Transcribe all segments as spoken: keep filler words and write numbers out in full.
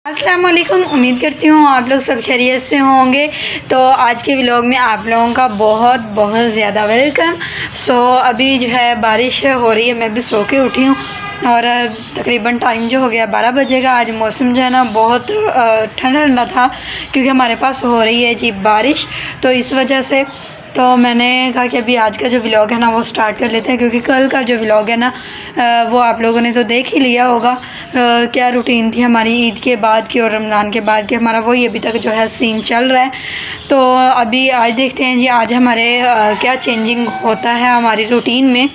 अस्सलाम वालेकुम। उम्मीद करती हूँ आप लोग सब खैरियत से होंगे। तो आज के व्लॉग में आप लोगों का बहुत बहुत ज़्यादा वेलकम। सो अभी जो है बारिश हो रही है, मैं भी सो के उठी हूँ और तकरीबन टाइम जो हो गया बारह बजे का। आज मौसम जो है ना बहुत ठंडा ठंडा था क्योंकि हमारे पास हो रही है जी बारिश, तो इस वजह से तो मैंने कहा कि अभी आज का जो व्लॉग है ना वो स्टार्ट कर लेते हैं, क्योंकि कल का जो व्लॉग है ना वो आप लोगों ने तो देख ही लिया होगा। क्या रूटीन थी हमारी ईद के बाद की और रमज़ान के बाद की, हमारा वही अभी तक जो है सीन चल रहा है। तो अभी आज देखते हैं जी आज हमारे क्या चेंजिंग होता है हमारी रूटीन में।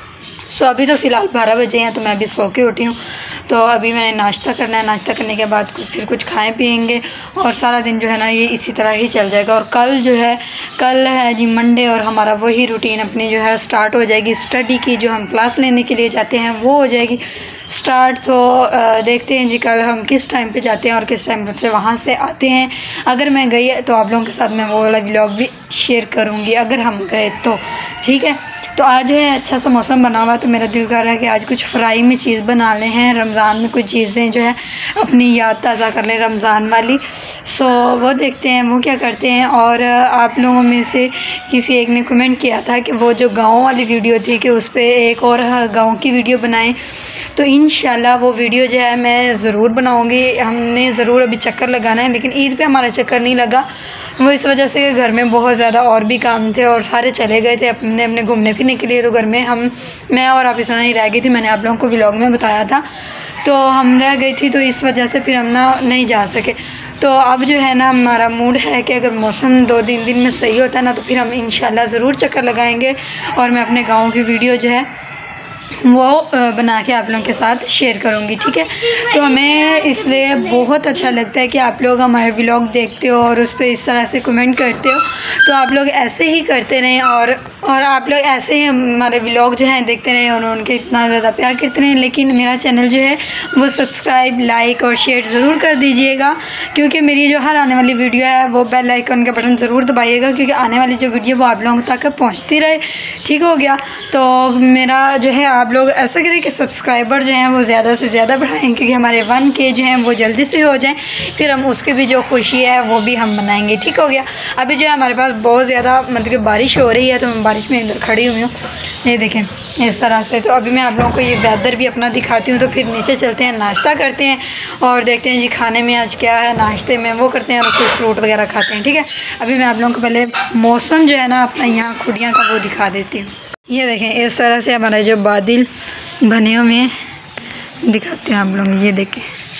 सो अभी तो फ़िलहाल बारह बजे हैं, तो मैं अभी सो के उठी हूँ। तो अभी मैंने नाश्ता करना है, नाश्ता करने के बाद कुछ फिर कुछ खाएं पिएंगे और सारा दिन जो है ना ये इसी तरह ही चल जाएगा। और कल जो है कल है जी मंडे, और हमारा वही रूटीन अपनी जो है स्टार्ट हो जाएगी। स्टडी की जो हम क्लास लेने के लिए जाते हैं वो हो जाएगी स्टार्ट। तो देखते हैं जी कल हम किस टाइम पे जाते हैं और किस टाइम से वहाँ से आते हैं। अगर मैं गई तो आप लोगों के साथ मैं वो वाला व्लॉग भी शेयर करूँगी अगर हम गए तो, ठीक है। तो आज है अच्छा सा मौसम बना हुआ, तो मेरा दिल कर रहा है कि आज कुछ फ्राई में चीज़ बना ले हैं। रमज़ान में कुछ चीज़ें जो है अपनी याद ताज़ा कर लें रमज़ान वाली। सो वो देखते हैं वो क्या करते हैं। और आप लोगों में से किसी एक ने कमेंट किया था कि वो जो गाँव वाली वीडियो थी कि उस पर एक और गाँव की वीडियो बनाएं, तो इंशाल्लाह वो वीडियो जो है मैं ज़रूर बनाऊँगी। हमने ज़रूर अभी चक्कर लगाना है, लेकिन ईद पे हमारा चक्कर नहीं लगा, वो इस वजह से घर में बहुत ज़्यादा और भी काम थे और सारे चले गए थे अपने अपने घूमने फिरने के लिए। तो घर में हम मैं और आप ही रह गई थी, मैंने आप लोगों को व्लॉग में बताया था। तो हम रह गई थी, तो इस वजह से फिर हम ना नहीं जा सके। तो अब जो है ना हमारा मूड है कि अगर मौसम दो तीन दिन में सही होता है ना, तो फिर हम इंशाल्लाह ज़रूर चक्कर लगाएंगे और मैं अपने गाँव की वीडियो जो है वो बना के आप लोगों के साथ शेयर करूँगी, ठीक है। तो हमें इसलिए बहुत अच्छा लगता है कि आप लोग हमारे व्लॉग देखते हो और उस पर इस तरह से कमेंट करते हो। तो आप लोग ऐसे ही करते रहें और और आप लोग ऐसे ही हमारे व्लॉग जो हैं देखते रहें और उनके इतना ज़्यादा प्यार करते रहें। लेकिन मेरा चैनल जो है वो सब्सक्राइब लाइक और शेयर ज़रूर कर दीजिएगा, क्योंकि मेरी जो हर आने वाली वीडियो है वो बेल आइकन का बटन ज़रूर दबाइएगा, क्योंकि आने वाली जो वीडियो वो आप लोगों तक पहुँचती रहे, ठीक हो गया। तो मेरा जो है आप लोग ऐसा करें कि सब्सक्राइबर जो हैं वो ज़्यादा से ज़्यादा बढ़ाएं, क्योंकि हमारे वन के जो हैं वो जल्दी से हो जाएं, फिर हम उसकी भी जो खुशी है वो भी हम मनाएंगे, ठीक हो गया। अभी जो है हमारे पास बहुत ज़्यादा मतलब कि बारिश हो रही है, तो मैं बारिश में इधर खड़ी हुई हूँ, ये देखें इस तरह से। तो अभी मैं आप लोगों को ये वेदर भी अपना दिखाती हूँ। तो फिर नीचे चलते हैं, नाश्ता करते हैं और देखते हैं जी खाने में आज क्या है, नाश्ते में वो करते हैं और फिर फ्रूट वगैरह खाते हैं, ठीक है। अभी मैं आप लोगों को पहले मौसम जो है ना अपना यहाँ खुडियाँ का वो दिखा देती हूँ। ये देखें इस तरह से हमारे जो बादल बने हुए हैं दिखाते हैं आप लोग, ये देखें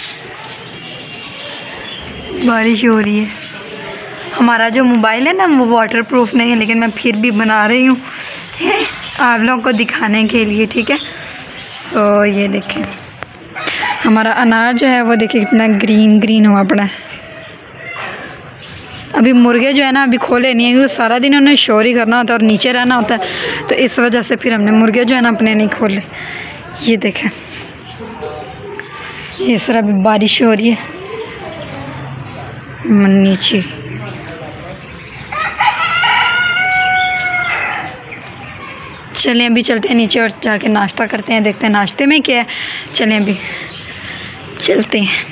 बारिश हो रही है। हमारा जो मोबाइल है ना वो वाटरप्रूफ नहीं है, लेकिन मैं फिर भी बना रही हूँ आप लोगों को दिखाने के लिए, ठीक है। सो ये देखें हमारा अनार जो है वो देखिए कितना ग्रीन ग्रीन हुआ पड़ा है। अभी मुर्गे जो है ना अभी खोले नहीं है, क्योंकि सारा दिन उन्हें शोर ही करना होता है और नीचे रहना होता है, तो इस वजह से फिर हमने मुर्गे जो है ना अपने नहीं खोले। ये देखें इस तरह अभी बारिश हो रही है नीचे। चलें अभी चलते हैं नीचे और जाके नाश्ता करते हैं, देखते हैं नाश्ते में क्या है। चलें अभी चलते हैं।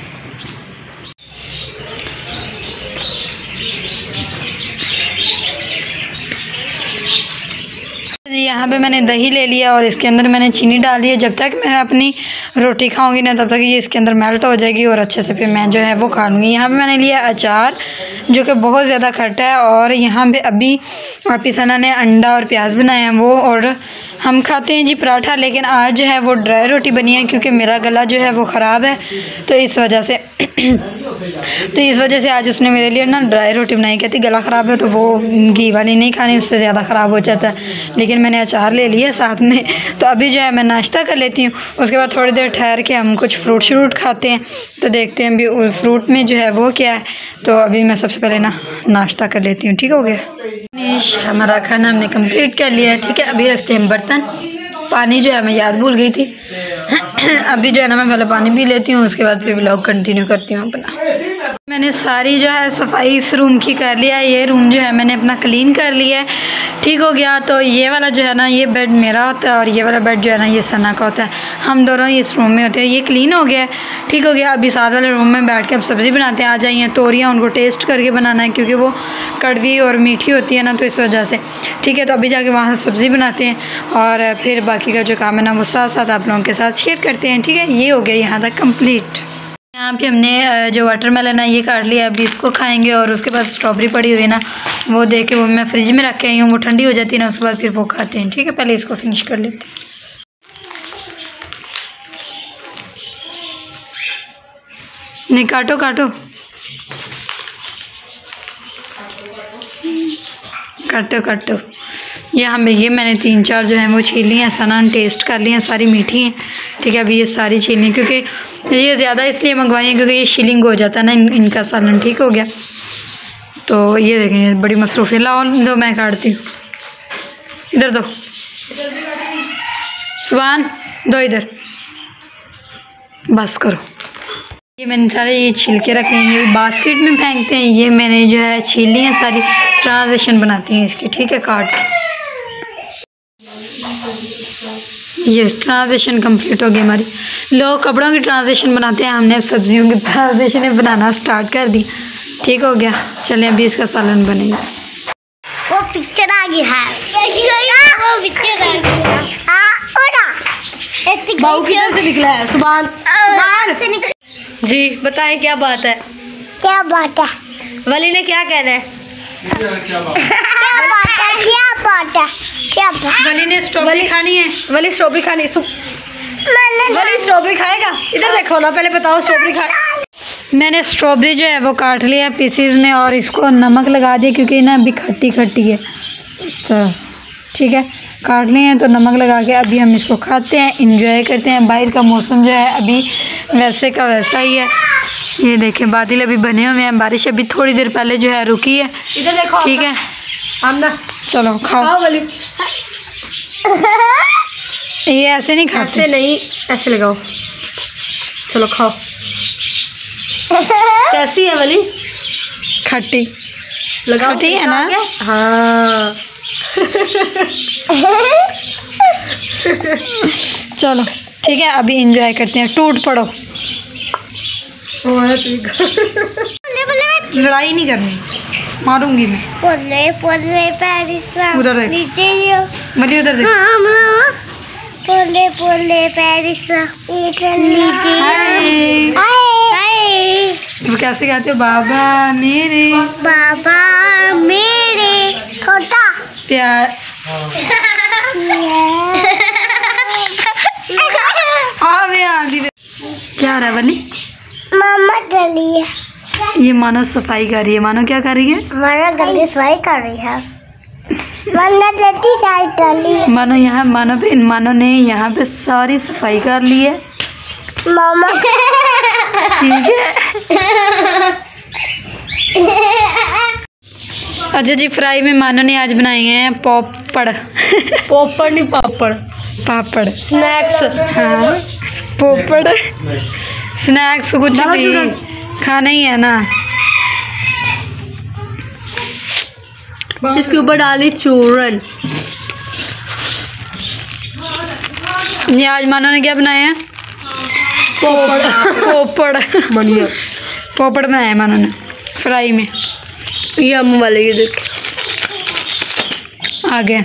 यहाँ पे मैंने दही ले लिया और इसके अंदर मैंने चीनी डाल दी है। जब तक मैं अपनी रोटी खाऊंगी ना तब तक ये इसके अंदर मेल्ट हो जाएगी और अच्छे से फिर मैं जो है वो खा लूँगी। यहाँ पे मैंने लिया अचार जो कि बहुत ज़्यादा खट्टा है, और यहाँ पे अभी पिसना ने अंडा और प्याज बनाया है वो, और हम खाते हैं जी पराठा। लेकिन आज जो है वो ड्राई रोटी बनी है, क्योंकि मेरा गला जो है वो ख़राब है, तो इस वजह से तो इस वजह से आज उसने मेरे लिए ना ड्राई रोटी बनाई। कहती गला ख़राब है तो वो घी वाली नहीं खानी, उससे ज़्यादा ख़राब हो जाता है। लेकिन मैंने अचार ले लिया साथ में। तो अभी जो है मैं नाश्ता कर लेती हूँ, उसके बाद थोड़ी देर ठहर के हम कुछ फ्रूट श्रूट खाते हैं। तो देखते हैं अभी फ्रूट में जो है वो क्या है। तो अभी मैं सबसे पहले ना नाश्ता कर लेती हूँ, ठीक हो गया। हमारा खाना हमने कंप्लीट कर लिया है, ठीक है। अभी रखते हैं बर्तन। पानी जो है मैं याद भूल गई थी अभी जो है ना मैं पहले पानी पी लेती हूँ, उसके बाद फिर व्लॉग कंटिन्यू करती हूँ अपना। मैंने सारी जो है सफाई इस रूम की कर लिया है। ये रूम जो है मैंने अपना क्लीन कर लिया है, ठीक हो गया। तो ये वाला जो है ना ये बेड मेरा होता है और ये वाला बेड जो है ना ये सना का होता है। हम दोनों इस रूम में होते हैं। ये क्लीन हो गया है, ठीक हो गया। अभी साथ वाले रूम में बैठ के अब सब्ज़ी बनाते हैं। आ जाइए, तोरियाँ उनको टेस्ट करके बनाना है क्योंकि वो कड़वी और मीठी होती है ना, तो इस वजह से, ठीक है। तो अभी जाके वहाँ से सब्ज़ी बनाते हैं और फिर बाकी का जो काम है ना वो साथ साथ आप लोगों के साथ शेयर करते हैं, ठीक है। ये हो गया यहाँ तक कम्प्लीट। यहाँ पे हमने जो वाटरमेलन है ये काट लिया, अभी इसको खाएंगे। और उसके बाद स्ट्रॉबेरी पड़ी हुई है ना, वो देख के वो मैं फ्रिज में रख के आई हूँ, वो ठंडी हो जाती है ना, उसके बाद फिर वो खाते हैं, ठीक है। पहले इसको फिनिश कर लेते हैं। नहीं, काटो काटो काटो काटो। ये हमें ये मैंने तीन चार जो है वो छील ली हैं, सनान टेस्ट कर ली हैं, सारी मीठी हैं, ठीक है। अभी ये सारी छीलनी क्योंकि ये ज़्यादा इसलिए मंगवाई है क्योंकि ये शीलिंग हो जाता है ना इन, इनका सालन, ठीक हो गया। तो ये देखें बड़ी मसरूफ़ है। लाओ दो, मैं काटती हूँ। इधर दो सुभान, दो इधर, बस करो। ये मैंने सारे ये छील के रखे हैं, ये बास्केट में फेंकते हैं। ये मैंने जो है छील ली है सारी, ट्रांजेक्शन बनाती हैं इसकी, ठीक है, काट के। ये ट्रांजेक्शन कंप्लीट हो गई हमारी। लोग कपड़ों की ट्रांजेक्शन बनाते हैं, हमने अब सब्जियों की ट्रांजेक्शन बनाना स्टार्ट कर दी, ठीक हो गया। चलें अभी इसका सालन बनेगा। वो पिक्चर आ गई है, वो पिक्चर आ गई है। बाहू किधर से निकला है? सुभान जी बताएं क्या बात है? क्या बात है? वली ने क्या कहना है? क्या बात है? क्या बात है? क्या बात? वली ने स्ट्रॉबेरी खानी है। वली स्ट्रॉबेरी खानी है। वली स्ट्रॉबेरी खाएगा? इधर देखो ना, पहले बताओ स्ट्रॉबेरी खा। मैंने स्ट्रॉबेरी जो है वो काट लिया है पीसीज में और इसको नमक लगा दिया क्योंकि ना अभी खट्टी खट्टी है, तो ठीक है, काट लिए हैं तो नमक लगा के अभी हम इसको खाते हैं, इंजॉय करते हैं। बाहर का मौसम जो है अभी वैसे का वैसा ही है। ये देखें बादल अभी बने हुए हैं, बारिश अभी थोड़ी देर पहले जो है रुकी है, इधर देखो, ठीक है। आमना चलो खाओ। खाओ वली। ये ऐसे नहीं खाते, ऐसे नहीं, ऐसे लगाओ। चलो खाओ। कैसी है वली? खट्टी लगाओ, खट्टी है ना? हाँ। चलो ठीक है, अभी एंजॉय करते हैं। टूट पड़ो, लड़ाई नहीं करनी, मारूंगी मैं। पोले पोले पेरिस उधर देख, नीचे मली उधर देख। पोले पोले पेरिस नीचे। हाय हाय वो कैसे गाते हो? बाबा मेरे, बाबा मेरे छोटा प्यार। आवे आंधी में क्या हो रहा है बनी? मामा डली है, ये मानो सफाई कर रही है। मानो क्या कर रही है? माना गंदी सफाई कर रही है। माना गंदी सफाई डली है। मानो यहाँ मानो पे इन मानो ने यहाँ पे सारी सफाई कर ली है, मामा ठीक है। अच्छा जी, फ्राई में मानो ने आज बनाए हैं पॉपड़। पॉपड़ नहीं, पापड़, पापड़, स्नैक्स। हाँ पोपड़, स्नैक्स कुछ भी खाना ही है ना। इसके ऊपर डाली चूरन। ये आज मानो ने क्या बनाया है? पोपड़। पोपड़ बढ़िया पोपड़ बनाया है मानो ने फ्राई में। ये अम्मू वाले ये देख आ गए।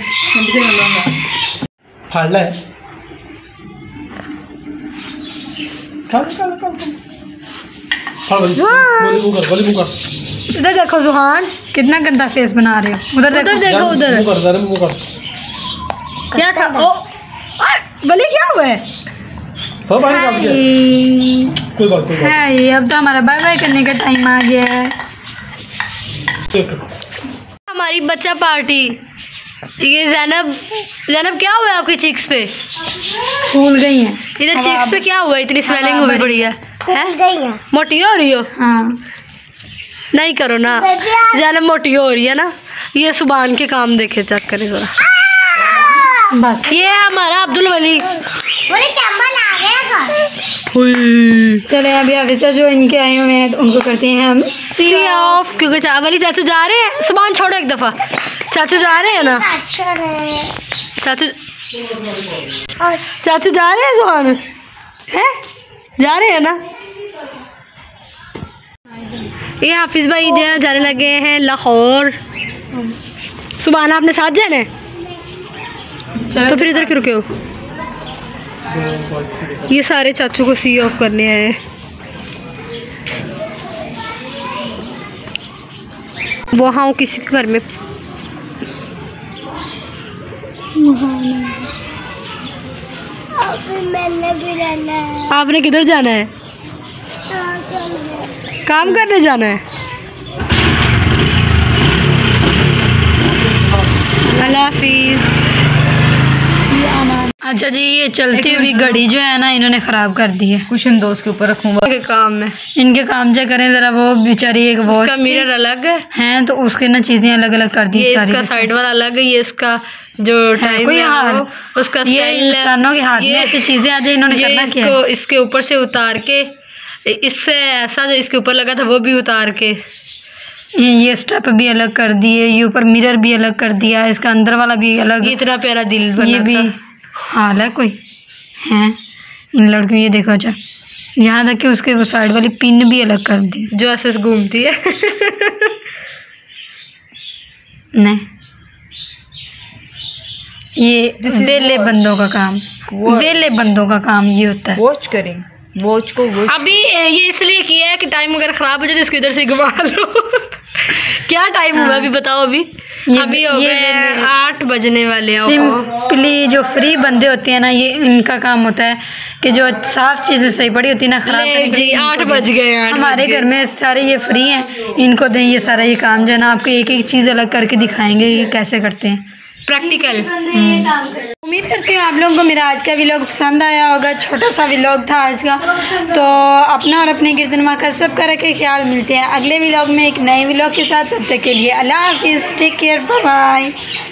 फाड़ला है। खा खा खा खा वाली वाली मुंह कर, वाली मुंह कर। इधर देखो जुहान, कितना गंदा फेस बना रहे हो। उधर उधर देखो, देखो, उधर मुंह कर, जरा मुंह कर। क्या खा? ओ बली क्या हुआ है? सब बाहर निकाल दिया। हाय कोई बात कोई बात हाय, अब तो हमारा बाय बाय करने का टाइम आ गया है। देख। हमारी बच्चा पार्टी। ये जैनब, जैनब क्या हुआ है आपके चिक्स पे? फूल गई हैं इधर चिक्स पे क्या हुआ है? इतनी स्वेलिंग हुई पड़ी है, हैं? गई है। मोटी हो रही हो? हाँ नहीं करो ना, जैनब मोटी हो रही है ना। ये सुभान के काम देखे, चेक करें जरा। बस ये है हमारा अब्दुल वली। बोले कैमल आ गया। चले अभी हाफिजा जो इनके आए हुए हैं तो उनको करते हैं हम सी ऑफ, क्योंकि चा, वाली चाचू जा रहे हैं। सुभान छोड़ो एक दफ़ा, चाचू जा रहे हैं ना, चाचू चाचू जा रहे हैं, सुभान है जा रहे हैं ना। ये हाफिज भाई जो जाने लगे हैं लाहौर। सुभान आपने साथ जाना है, तो फिर इधर क्यों रुके हो? ये सारे चाचू को सी ऑफ करने आए। वहाँ हूँ किसी के घर में। मैंने भी रहना है। आपने किधर जाना है? काम करने जाना है। अल्लाह हाफिज। अच्छा जी, ये चलती हुई घड़ी जो है ना इन्होंने ख़राब कर दी है। कुशन दोस्त के ऊपर रखूँगा के काम में। इनके काम चेक करें ज़रा, वो बेचारी एक वॉच इसका मिरर अलग है हैं तो उसके ना चीज़ें अलग अलग कर दी। ये इसका साइड वाला अलग है, ये इसका जो टाइम कोई है हाल वो उसका ये इंसानों के हाथ में ये- ऐसी चीज़ें आ जाए, इन्होंने ये करना क्या इसको है? इसके ऊपर से उतार के, इससे ऐसा जो इसके ऊपर लगा था वो भी उतार के, ये ये स्टेप भी अलग कर दिए, ये ऊपर मिरर भी अलग कर दिया, इसका अंदर वाला भी अलग। ये इतना प्यारा दिल बना ये भी था। हाल है कोई हैं इन लड़कियों। ये देखो, अच्छा यहाँ तक कि उसके वो साइड वाली पिन भी अलग कर दी। जो ऐसे ऐसे घूमती है नहीं, ये वेले बंदों का काम, वेले बंदों का काम ये होता है। वॉच करें, वॉच को वॉच। अभी ये इसलिए किया है कि टाइम अगर ख़राब हो जाए तो इसको इधर से घुमा लो क्या टाइम हुआ अभी बताओ? अभी ये- अभी हो ये गए हैं आठ बजने वाले हैं। सिंपली जो फ्री बंदे होते हैं ना, ये इनका काम होता है कि जो साफ चीज़ें सही पड़ी होती है ना, खराब ले करने के जी लिए इनको आठ दें। बज गए हैं, आठ हमारे बज गए। घर में सारे ये फ्री हैं, इनको दें ये सारा ये काम जो है ना, आपको एक एक चीज़ अलग करके दिखाएंगे कि कैसे करते हैं प्रैक्टिकल। उम्मीद करती हूँ आप लोगों को मेरा आज का व्लॉग पसंद आया होगा। छोटा सा व्लॉग था आज का, तो अपना और अपने गिरदनुमा का सबका रखे ख्याल। मिलते हैं अगले व्लॉग में एक नए व्लॉग के साथ। तब तक के लिए अल्लाह हाफिज़, टेक केयर, बाय बाय।